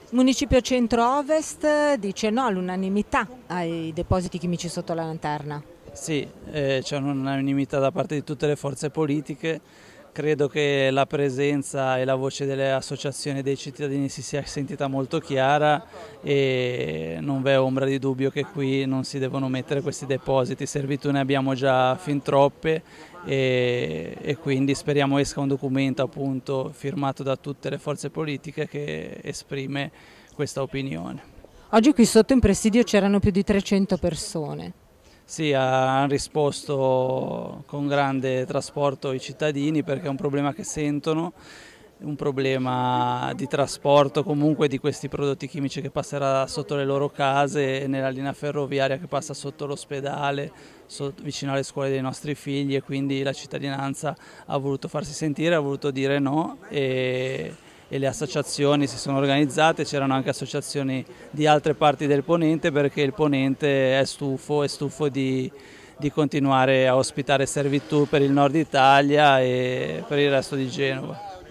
Municipio Centro-Ovest dice no all'unanimità ai depositi chimici sotto la lanterna. Sì, c'è un'unanimità da parte di tutte le forze politiche. Credo che la presenza e la voce delle associazioni dei cittadini si sia sentita molto chiara e non v'è ombra di dubbio che qui non si devono mettere questi depositi. Servitù ne abbiamo già fin troppe e quindi speriamo esca un documento appunto firmato da tutte le forze politiche che esprime questa opinione. Oggi qui sotto in presidio c'erano più di 300 persone. Sì, hanno risposto con grande trasporto i cittadini perché è un problema che sentono, un problema di trasporto comunque di questi prodotti chimici che passerà sotto le loro case, nella linea ferroviaria che passa sotto l'ospedale, vicino alle scuole dei nostri figli, e quindi la cittadinanza ha voluto farsi sentire, ha voluto dire no e le associazioni si sono organizzate. C'erano anche associazioni di altre parti del Ponente perché il Ponente è stufo di continuare a ospitare servitù per il nord Italia e per il resto di Genova.